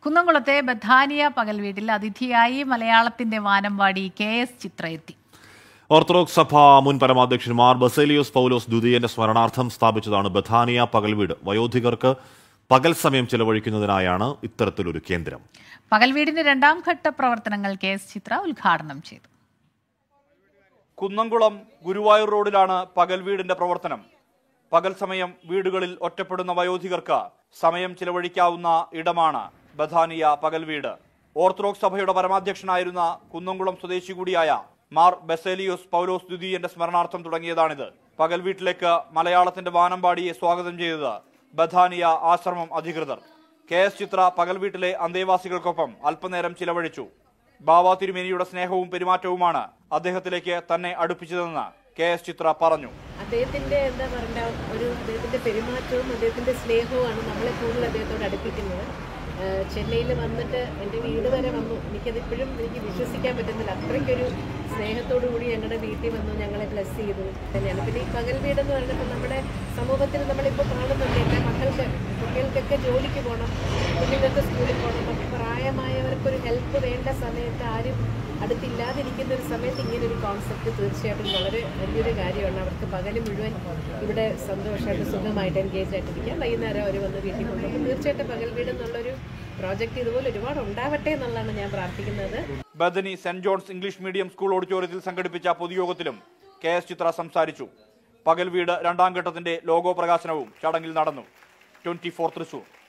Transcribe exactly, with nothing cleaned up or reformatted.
കുന്നംകുളത്തെ ബഥാനിയ പകൽ വീട്ടിൽ അതിഥിയായി മലയാളത്തിന്റെ വാനമ്പാടി കെ എസ് ചിത്ര എത്തി. ഓർത്തഡോക്സ് സഭ മുൻ പരമാധ്യക്ഷൻ മാർ ബസേലിയോസ് പൗലോസ് ദ്വിതീയന്റെ സ്മരണാർത്ഥം സ്ഥാപിച്ചതാണ് ബഥാനിയ പകൽ വീട്. വയോധികർക്ക് പകൽ സമയം ചെലവഴിക്കുന്നതിനായാണ് ഇത്തരത്തിലൊരു കേന്ദ്രം. പകൽ വീടിന്റെ രണ്ടാം ഘട്ട പ്രവർത്തനങ്ങൾ കെ എസ് ചിത്ര ഉദ്ഘാടനം ചെയ്തു. കുന്നംകുളം ഗുരുവായൂർ റോഡിലാണ് പകൽ വീടിന്റെ പ്രവർത്തനം. പകൽ സമയം വീടുകളിൽ ഒറ്റപ്പെടുന്ന വയോധികർക്ക് സമയം ചിലവഴിക്കാവുന്ന ഇടമാണ് ബഥാനിയ പകൽ വീട്. ഓർത്തഡോക്സ് സഭയുടെ പരമാധ്യക്ഷനായിരുന്ന കുന്നംകുളം സ്വദേശി കൂടിയായ മാർ ബസേലിയോസ് പൗലോസ് ദ്വിതീയന്റെ സ്മരണാർത്ഥം തുടങ്ങിയതാണിത്. പകൽ വീട്ടിലേക്ക് മലയാളത്തിന്റെ വാനമ്പാടിയെ സ്വാഗതം ചെയ്തത് ബഥാനിയ ആശ്രമം അധികൃതർ. കെ എസ് ചിത്ര പകൽ വീട്ടിലെ അന്തേവാസികൾക്കൊപ്പം അല്പനേരം ചിലവഴിച്ചു. ബാവ തിരുമേനിയുടെ സ്നേഹവും പെരുമാറ്റവുമാണ് അദ്ദേഹത്തിലേക്ക് തന്നെ അടുപ്പിച്ചതെന്ന് കെ എസ് ചിത്ര പറഞ്ഞു. അദ്ദേഹത്തിന്റെ എന്താ പറയുക, ഒരു അദ്ദേഹത്തിന്റെ പെരുമാറ്റവും അദ്ദേഹത്തിന്റെ സ്നേഹവുമാണ് നമ്മളെ കൂടുതൽ അദ്ദേഹത്തോട് അടുപ്പിക്കുന്നത്. ചെന്നൈയിൽ വന്നിട്ട് എൻ്റെ വീട് വരെ വന്നു. എനിക്കത് ഇപ്പോഴും എനിക്ക് വിശ്വസിക്കാൻ പറ്റുന്നില്ല. അത്രയ്ക്കൊരു സ്നേഹത്തോടു കൂടി ഞങ്ങളുടെ വീട്ടിൽ വന്നു, ഞങ്ങളെ ബ്ലെസ് ചെയ്തു തന്നെയാണ്. പിന്നെ ഈ പകൽ വീടെന്ന് പറഞ്ഞപ്പോൾ നമ്മുടെ സമൂഹത്തിൽ നമ്മളിപ്പോൾ കാണുന്നുണ്ട്, എൻ്റെ മക്കൾക്ക് കുട്ടികൾക്കൊക്കെ ജോലിക്ക് പോകണം, കുഞ്ഞുങ്ങൾക്ക് സ്കൂളിൽ പോകണം, അപ്പം പ്രായമായവർക്കൊരു ഹെൽപ്പ് വേണ്ട സമയത്ത് ആരും അടുത്തില്ലാതിരിക്കുന്ന ഒരു സമയത്ത് ഇങ്ങനെ ഒരു കോൺസെപ്റ്റ് തീർച്ചയായിട്ടും വളരെ വലിയൊരു കാര്യമാണ്. അവർക്ക് പകൽ മുഴുവൻ ഇവിടെ സന്തോഷമായിട്ട് സുഖമായിട്ട് എൻഗേജ് ആയിട്ടിരിക്കാം. വൈകുന്നേരം അവർ വന്ന് വീട്ടിൽ കൊണ്ടുപോകും. തീർച്ചയായിട്ടും പകൽ വീട് എന്നുള്ളൊരു പ്രോജക്റ്റ് ഇതുപോലെ ഒരുപാട് ഉണ്ടാവട്ടെ എന്നുള്ളതാണ് ഞാൻ പ്രാർത്ഥിക്കുന്നത്. Bethany Saint John's English medium school ഓഡിറ്റോറിയത്തിൽ സംഘടിപ്പിച്ച പൊതുയോഗത്തിലും കെ എസ് ചിത്ര സംസാരിച്ചു. പകൽ വീട് രണ്ടാം ഘട്ടത്തിന്റെ ലോഗോ പ്രകാശനവും ചടങ്ങിൽ നടന്നു. Twenty four Thrissur.